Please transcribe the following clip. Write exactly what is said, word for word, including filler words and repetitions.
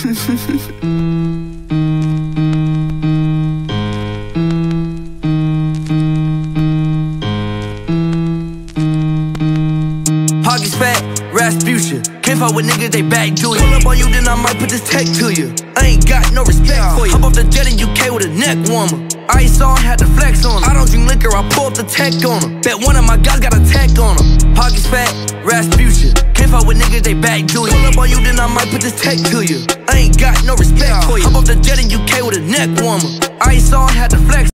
Pockets fat, Rasputia. Can't fuck with niggas, they back do it. Pull up on you, then I might put this tech to you. I ain't got no respect yeah. for you. Hop off the jet in U K with a neck warmer. Ice on, had to flex on her. I don't drink liquor, I pull up the tech on her. Bet one of my guys got a tech on her. Pockets fat, Rasputia. Can't fuck with niggas, they back do it. Pull up on you, then I might put this tech to you. I ain't got no respect yeah. for you. Hop off the jet in U K with a neck warmer. Ice on, had to flex